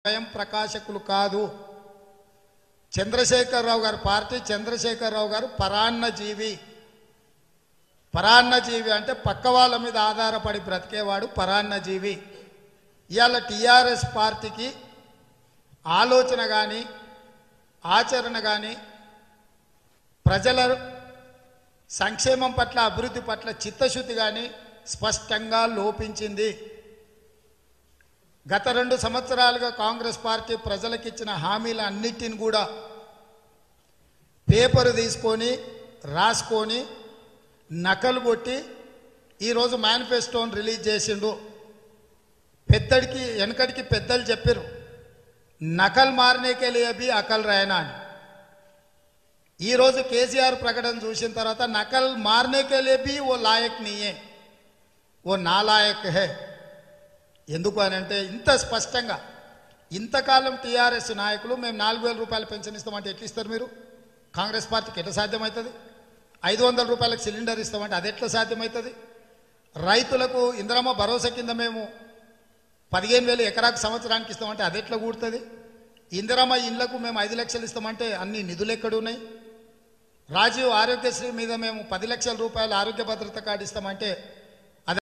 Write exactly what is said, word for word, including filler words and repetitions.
స్వయం ప్రకాశకులు కాదు. చంద్రశేఖరరావు గారి పార్టీ, చంద్రశేఖరరావు గారు పరాన్నజీవి. పరాన్నజీవి అంటే పక్క వాళ్ళ మీద ఆధారపడి బ్రతికేవాడు పరాన్నజీవి. ఇవాళ టీఆర్ఎస్ పార్టీకి ఆలోచన కానీ ఆచరణ కానీ ప్రజల సంక్షేమం పట్ల అభివృద్ధి పట్ల చిత్తశుద్ధి కానీ స్పష్టంగా లోపించింది. గత రెండు సంవత్సరాలుగా కాంగ్రెస్ పార్టీ ప్రజలకు ఇచ్చిన హామీల అన్నిటిని కూడా పేపరు తీసుకొని రాసుకొని నకలు కొట్టి ఈరోజు మేనిఫెస్టోని రిలీజ్ చేసిండు. పెద్దడికి వెనకడికి పెద్దలు చెప్పారు, నకల్ మారనేకే లియే భీ అకల్ रहना అని. ఈరోజు కేసీఆర్ ప్రకటన చూసిన తర్వాత నకల్ మారనేకే లియే భీ ఓ లాయక్ నీయే, ఓ నాలాయక్ హే. ఎందుకు అని అంటే ఇంత స్పష్టంగా ఇంతకాలం టీఆర్ఎస్ నాయకులు మేము నాలుగు వేల రూపాయలు పెన్షన్ ఇస్తామంటే ఎట్లా ఇస్తారు మీరు? కాంగ్రెస్ పార్టీకి ఎట్లా సాధ్యమవుతుంది? ఐదు వందల రూపాయలకు సిలిండర్ ఇస్తామంటే అది ఎట్లా సాధ్యమవుతుంది? రైతులకు ఇందిరమ్మ భరోసా కింద మేము పదిహేను వేలు ఎకరాకు సంవత్సరానికి ఇస్తామంటే అది ఎట్లా కూడుతుంది? ఇందిరమ్మ ఇళ్లకు మేము ఐదు లక్షలు ఇస్తామంటే అన్ని నిధులు ఎక్కడున్నాయి? రాజీవ్ ఆరోగ్యశ్రీ మీద మేము పది లక్షల రూపాయలు ఆరోగ్య భద్రత కార్డు ఇస్తామంటే